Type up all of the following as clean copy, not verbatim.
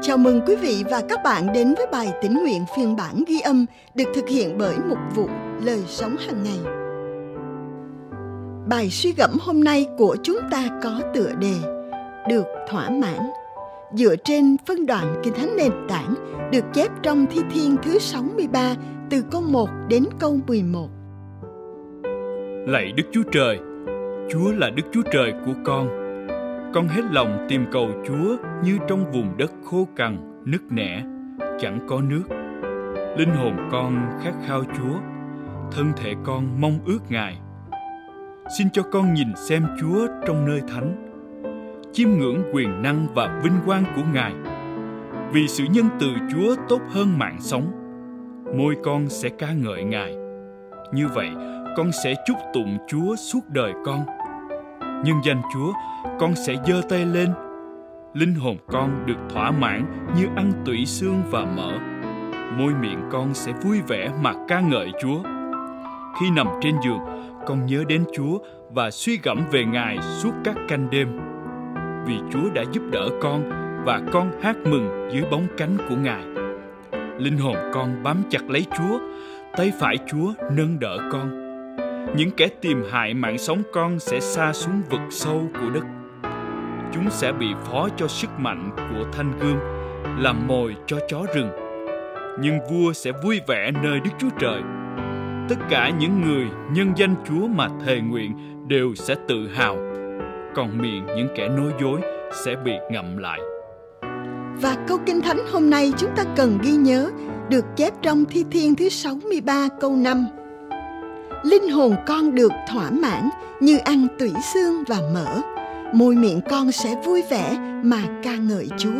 Chào mừng quý vị và các bạn đến với bài tĩnh nguyện phiên bản ghi âm được thực hiện bởi Mục vụ Lời Sống Hàng Ngày. Bài suy gẫm hôm nay của chúng ta có tựa đề Được thỏa mãn, dựa trên phân đoạn Kinh Thánh nền tảng được chép trong Thi Thiên thứ 63 từ câu 1 đến câu 11. Lạy Đức Chúa Trời, Chúa là Đức Chúa Trời của con. Con hết lòng tìm cầu Chúa như trong vùng đất khô cằn, nứt nẻ, chẳng có nước. Linh hồn con khát khao Chúa, thân thể con mong ước Ngài. Xin cho con nhìn xem Chúa trong nơi thánh, chiêm ngưỡng quyền năng và vinh quang của Ngài. Vì sự nhân từ Chúa tốt hơn mạng sống, môi con sẽ ca ngợi Ngài. Như vậy, con sẽ chúc tụng Chúa suốt đời con. Nhân danh Chúa, con sẽ giơ tay lên. Linh hồn con được thỏa mãn như ăn tủy xương và mỡ. Môi miệng con sẽ vui vẻ mà ca ngợi Chúa. Khi nằm trên giường, con nhớ đến Chúa và suy gẫm về Ngài suốt các canh đêm. Vì Chúa đã giúp đỡ con và con hát mừng dưới bóng cánh của Ngài. Linh hồn con bám chặt lấy Chúa, tay phải Chúa nâng đỡ con. Những kẻ tìm hại mạng sống con sẽ sa xuống vực sâu của đất. Chúng sẽ bị phó cho sức mạnh của thanh gươm, làm mồi cho chó rừng. Nhưng vua sẽ vui vẻ nơi Đức Chúa Trời. Tất cả những người nhân danh Chúa mà thề nguyện đều sẽ tự hào. Còn miệng những kẻ nói dối sẽ bị ngậm lại. Và câu Kinh Thánh hôm nay chúng ta cần ghi nhớ được chép trong Thi Thiên thứ 63 câu 5. Linh hồn con được thỏa mãn như ăn tủy xương và mỡ. Môi miệng con sẽ vui vẻ mà ca ngợi Chúa.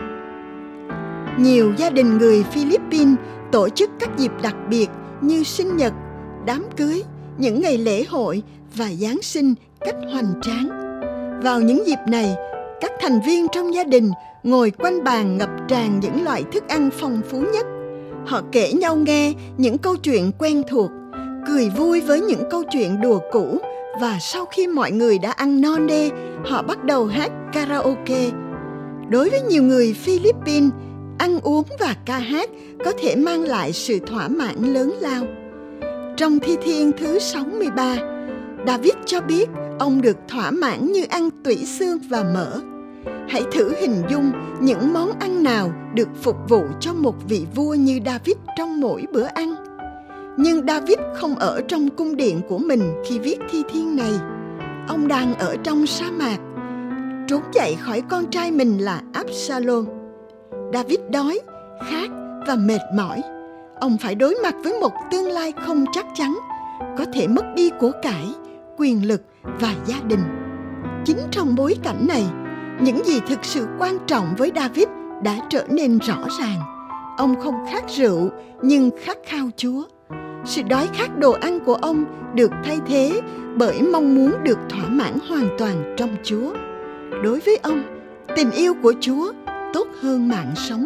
Nhiều gia đình người Philippines tổ chức các dịp đặc biệt như sinh nhật, đám cưới, những ngày lễ hội và Giáng sinh cách hoành tráng. Vào những dịp này, các thành viên trong gia đình ngồi quanh bàn ngập tràn những loại thức ăn phong phú nhất. Họ kể nhau nghe những câu chuyện quen thuộc, cười vui với những câu chuyện đùa cũ, và sau khi mọi người đã ăn no nê, họ bắt đầu hát karaoke. Đối với nhiều người Philippines, ăn uống và ca hát có thể mang lại sự thỏa mãn lớn lao. Trong Thi Thiên thứ 63, David cho biết ông được thỏa mãn như ăn tủy xương và mỡ. Hãy thử hình dung những món ăn nào được phục vụ cho một vị vua như David trong mỗi bữa ăn. Nhưng David không ở trong cung điện của mình khi viết Thi Thiên này. Ông đang ở trong sa mạc, trốn chạy khỏi con trai mình là Absalom. David đói, khát và mệt mỏi. Ông phải đối mặt với một tương lai không chắc chắn, có thể mất đi của cải, quyền lực và gia đình. Chính trong bối cảnh này, những gì thực sự quan trọng với David đã trở nên rõ ràng. Ông không khát rượu nhưng khát khao Chúa. Sự đói khát đồ ăn của ông được thay thế bởi mong muốn được thỏa mãn hoàn toàn trong Chúa. Đối với ông, tình yêu của Chúa tốt hơn mạng sống.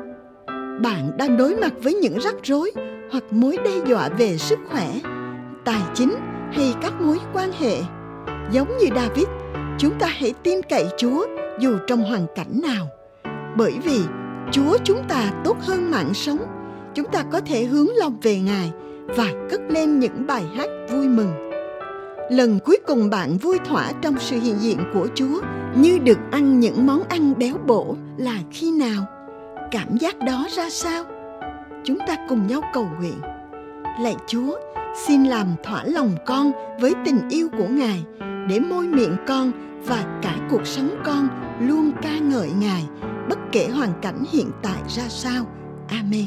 Bạn đang đối mặt với những rắc rối hoặc mối đe dọa về sức khỏe, tài chính hay các mối quan hệ. Giống như David, chúng ta hãy tin cậy Chúa dù trong hoàn cảnh nào. Bởi vì Chúa chúng ta tốt hơn mạng sống, chúng ta có thể hướng lòng về Ngài và cất lên những bài hát vui mừng. Lần cuối cùng bạn vui thỏa trong sự hiện diện của Chúa như được ăn những món ăn béo bổ là khi nào? Cảm giác đó ra sao? Chúng ta cùng nhau cầu nguyện. Lạy Chúa, xin làm thỏa lòng con với tình yêu của Ngài, để môi miệng con và cả cuộc sống con luôn ca ngợi Ngài, bất kể hoàn cảnh hiện tại ra sao. Amen.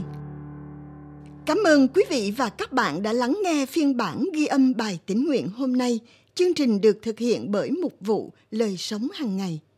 Cảm ơn quý vị và các bạn đã lắng nghe phiên bản ghi âm bài tĩnh nguyện hôm nay. Chương trình được thực hiện bởi Mục vụ Lời Sống Hàng Ngày.